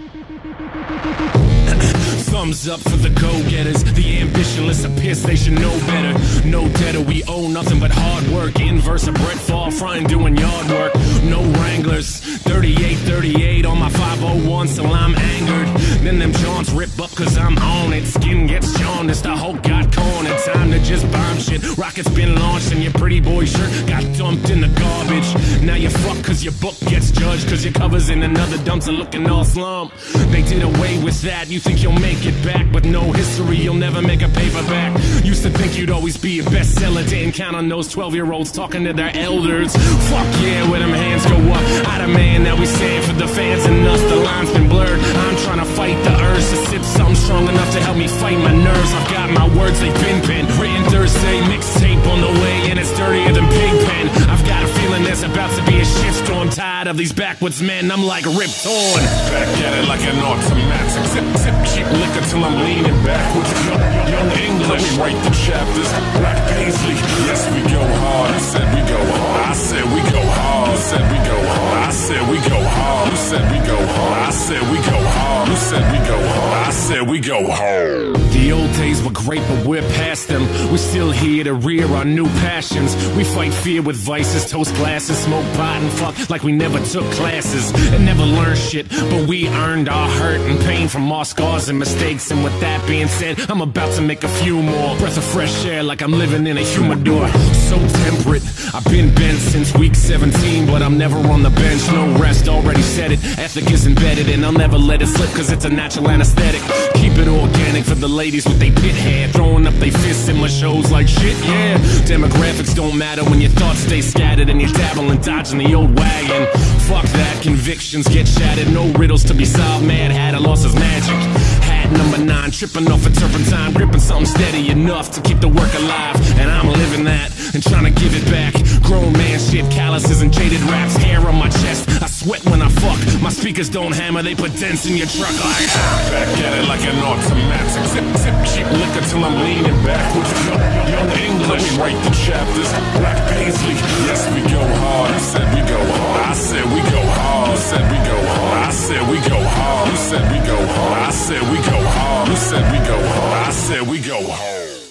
Thumbs up for the go-getters, the ambitionless appears they should know better. No debtor, we owe nothing but hard work. Inverse of Brett Favre, frying doing yard work. No Wranglers, 38-38 on my 501, so I'm angered. Then them jaunts rip up cause I'm on it. Skin gets jaundiced, the Hulk got cornered. Time to just bomb shit. Rocket's been launched and your pretty boy shirt got dumped in the garbage. Now you fuck cause your book gets judged, cause your cover's in another dumpster looking all slump. They did away with that, you think you'll make it back, but no history, you'll never make a paperback. Used to think you'd always be a bestseller, didn't count on those 12-year-olds talking to their elders. Fuck yeah, where them hands go up. I demand that we stand for the fans and us, the line's been blurred. I'm trying to fight the urge to sip something strong enough to help me fight my nerves. I've got my words, they've been penned. Written Thursday, mixtape on the way, and it's dirtier than Pigpen. I've got a feeling there's about to be a shitstorm. Tired of these backwoods men, I'm like Rip Torn. Back at it like an automatic. Sip, sip, cheap liquor till I'm leaning backwards. Young English, write the chapters. Black Paisley, yes we go hard. Who said we go hard? I said we go hard. Who said we go hard? I said we go hard. Who said we go hard? I said we go hard. Who said we go hard? I said we go hard. The old days were great, but we're past them. We're still here to rear our new passions. We fight fear with vices, toast glasses, smoke pot and fuck like we never took classes and never learned shit, but we earned our hurt and pain from our scars and mistakes. And with that being said, I'm about to make a few more. Breath of fresh air like I'm living in a humidor. So temperate, I've been bent since week 17, but I'm never on the bench. No rest, already said it. Ethic is embedded and I'll never let it slip, cause it's a natural anesthetic. Keep it organic for the ladies with they pit hair, throwing up they fists in my shows like shit, yeah. Demographics don't matter when your thoughts stay scattered and you're dabbling, dodging the old wagon. Fuck that, convictions get shattered, no riddles to be solved. Mad Hatter lost his magic. Hat number 9, tripping off a turpentine, gripping something steady enough to keep the work alive. And I'm living that and trying to give it back. Grown man shit, calluses and jaded raps, hair on my chest. I sweat when I fuck. My speakers don't hammer, they put dents in your truck like back at it like an automatic. Sip, sip, cheap liquor till I'm leaning backwards. Young English, write the chapters. Black Paisley, yes we go hard. Who said we go hard? I said we go hard. Who said we go hard? I said we go hard. Who said we go hard? I said we go hard. Who said we go hard? I said we go hard.